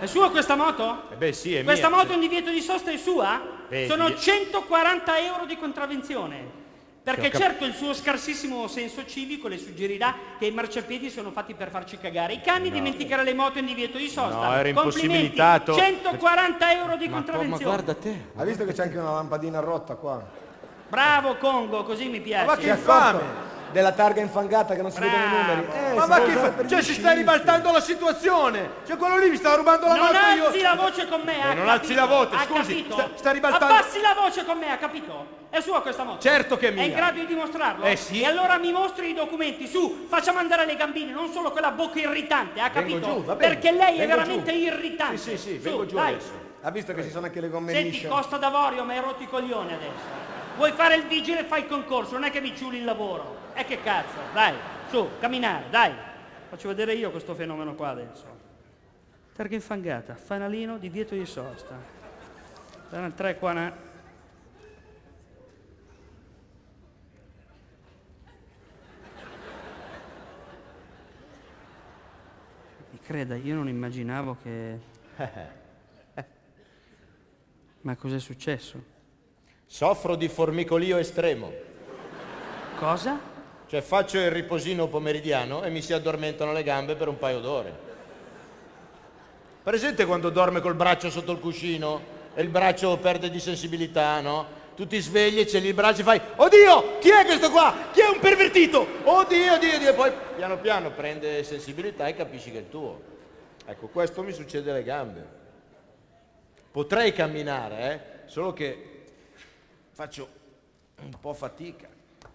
È sua questa moto? Beh sì, è Questa mia. moto in divieto di sosta è sua? Vedi. Sono 140 euro di contravvenzione. Perché certo il suo scarsissimo senso civico le suggerirà che i marciapiedi sono fatti per farci cagare i cani e dimenticare le moto in divieto di sosta. No, era Complimenti, impossibilitato. 140 euro di Ma contravvenzione. guarda te. Ha visto che c'è anche una lampadina rotta qua? Bravo Congo, così mi piace. Ma che Ti è infame! accorto della targa infangata che non si vedono i numeri? Ma si che può usare per cioè gli si sta sciipi. ribaltando la situazione! Cioè quello lì mi stava rubando la Non moto alzi io! la voce con me, ha non capito? alzi la voce, Ha scusi, capito? sta ribaltando- Abbassi la voce con me, ha capito? È sua questa moto? Certo che è mia. È in grado di dimostrarlo? Sì. E allora mi mostri i documenti, su, facciamo andare le gambine, non solo quella bocca irritante, ha Vengo capito? giù, va bene. Perché lei è Vengo veramente giù. irritante. Sì, Su, vengo giù dai. adesso. Ha visto che ci sono anche le gomme Senti, lisce? Costa d'Avorio, mi hai rotto i coglioni adesso. Vuoi fare il vigile, fai il concorso, non è che mi ciuli il lavoro. E che cazzo, dai, su, camminare, dai. Faccio vedere io questo fenomeno qua adesso. Targa infangata, fanalino, divieto di sosta. 3 qua. Mi creda, io non immaginavo che... Ma cos'è successo? Soffro di formicolio estremo. Cosa? Cioè faccio il riposino pomeridiano e mi si addormentano le gambe per un paio d'ore. Presente quando dorme col braccio sotto il cuscino e il braccio perde di sensibilità, no? Tu ti svegli e c'è lì il braccio e fai oddio, chi è questo qua? Chi è un pervertito? Oddio, oddio, e poi piano piano prende sensibilità e capisci che è il tuo. Ecco, questo mi succede alle gambe. Potrei camminare, solo che faccio un po' fatica.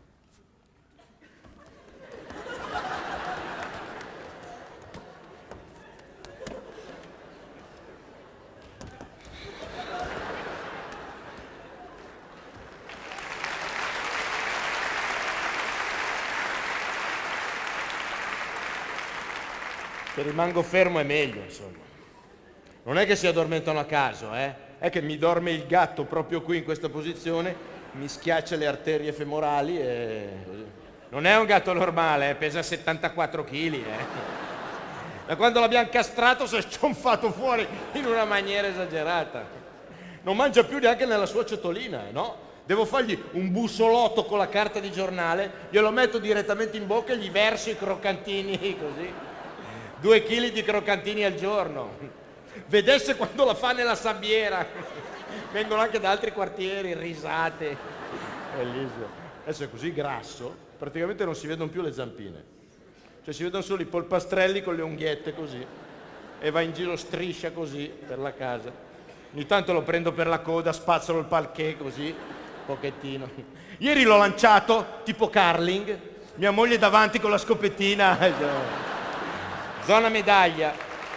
Se rimango fermo è meglio, insomma. Non è che si addormentano a caso, È che mi dorme il gatto proprio qui in questa posizione, mi schiaccia le arterie femorali e... Non è un gatto normale, pesa 74 kg, Da quando l'abbiamo castrato si è scionfato fuori in una maniera esagerata. Non mangia più neanche nella sua ciotolina, no? Devo fargli un bussolotto con la carta di giornale, glielo metto direttamente in bocca e gli verso i croccantini così. 2 chili di croccantini al giorno. Vedesse quando la fa nella sabbiera. Vengono anche da altri quartieri, risate. Bellissimo. Adesso è così grasso, praticamente non si vedono più le zampine. Cioè si vedono solo i polpastrelli con le unghiette così. E va in giro striscia così per la casa. Ogni tanto lo prendo per la coda, spazzolo il parquet così, un pochettino. Ieri l'ho lanciato, tipo curling, mia moglie davanti con la scoppettina. Zona medaglia.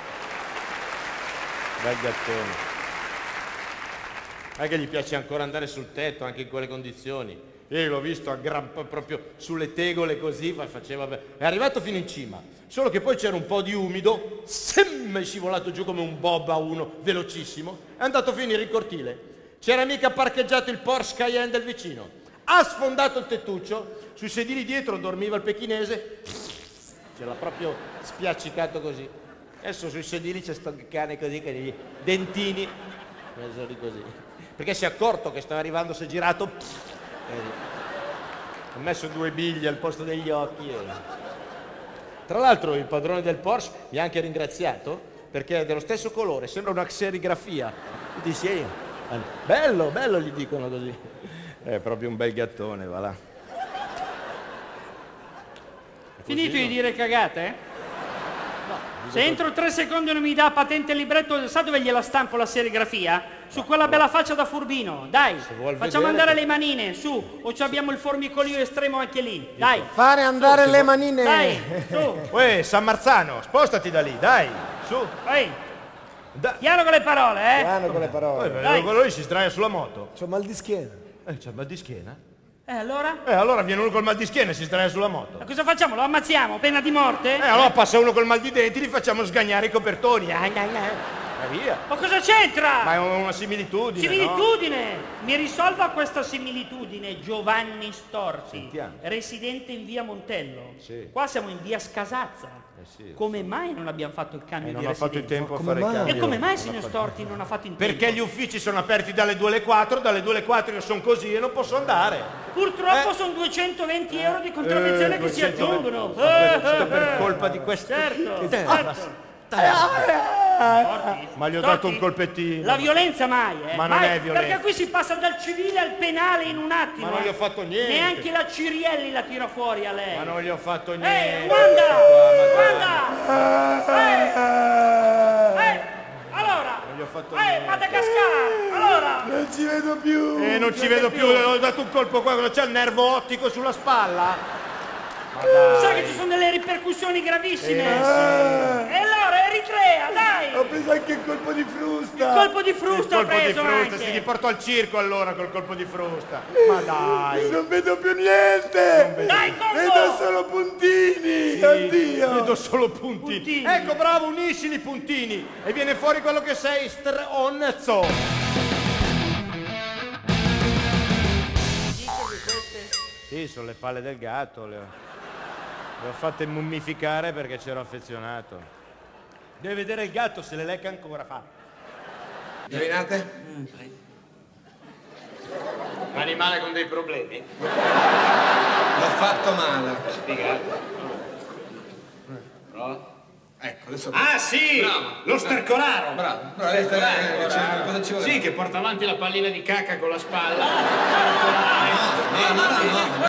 Bel gattone. Anche gli piace ancora andare sul tetto, anche in quelle condizioni. Ieri l'ho visto proprio sulle tegole così, faceva... È arrivato fino in cima, solo che poi c'era un po' di umido, è scivolato giù come un bob a uno, velocissimo, è andato a finire in cortile. C'era mica parcheggiato il Porsche Cayenne del vicino. Ha sfondato il tettuccio, sui sedili dietro dormiva il pechinese, ce l'ha proprio spiaccicato così. Adesso sui sedili c'è sto cane così, che gli dentini, messo lì così. Perché si è accorto che stava arrivando, si è girato, ha messo 2 biglie al posto degli occhi. Tra l'altro il padrone del Porsche mi ha anche ringraziato perché è dello stesso colore, sembra una serigrafia. Gli dissi, bello, bello, gli dicono così. È proprio un bel gattone, va là. Finito di dire cagate? Se entro 3 secondi non mi dà patente il libretto, sa dove gliela stampo la serigrafia? Su quella bella faccia da furbino, dai, facciamo andare le manine, su, o ci abbiamo il formicolio estremo anche lì, dai. Fare andare le manine. Dai, su, Uè, San Marzano, spostati da lì, dai, su. vai. Piano con le parole, Piano con le parole. Dai. Quello lì si sdraia sulla moto. C'ho mal di schiena. C'ha mal di schiena? Allora? Allora viene uno col mal di schiena e si sdraia sulla moto. Ma cosa facciamo? Lo ammazziamo? Pena di morte? Allora passa uno col mal di denti, li facciamo sgagnare i copertoni. via. Ma cosa c'entra? Ma è una similitudine, Similitudine! Mi risolva questa similitudine, Giovanni Storti, Sentiamo. residente in via Montello. Sì. Qua siamo in via Scasazza. sì. Come mai non abbiamo fatto il cambio di Non ho fatto il residenza? tempo a come fare il mai? cambio. E come mai, Non ho signor fatto- Storti, non ha fatto in tempo? Perché gli uffici sono aperti dalle 2 alle 4, dalle 2 alle 4 io sono così e non posso andare. Purtroppo sono 220 euro di contravvenzione che si 200 aggiungono. Tutto per colpa di questo. Certo, Che- certo. Ma gli ho dato un colpettino. La violenza mai, Ma non mai, è violenza. Perché qui si passa dal civile al penale in un attimo. Ma non gli ho fatto niente. Neanche la Cirielli la tira fuori a lei. Ma non gli ho fatto niente. Wanda! Allora! Non gli ho fatto niente. Madagascar! Allora! Non ci vedo più. Non ci vedo più, ho dato un colpo qua, cosa c'è il nervo ottico sulla spalla? Sa che ci sono delle ripercussioni gravissime. E allora, Eritrea, dai! Ho preso anche il colpo di frusta. Il colpo di Il frusta ha colpo di preso frusta, anche. si riportò al circo allora col colpo di frusta. Ma dai! Non vedo più niente. Dai, Congo! Vedo solo puntini. Oddio. Vedo solo puntini. Puntini. Ecco, bravo, unisci i puntini e viene fuori quello che sei, stronzo. Sì, sono le palle del gatto, le ho fatte mummificare perché c'ero affezionato. Deve vedere il gatto, se le lecca ancora, fa. Indovinate? Animale con dei problemi? L'ho fatto male. Spiegato. Prova. Ecco, adesso... Ah sì! Bravo. Lo stercolaro! Bravo. Cosa ci vuole? Sì, che porta avanti la pallina di cacca con la spalla. No,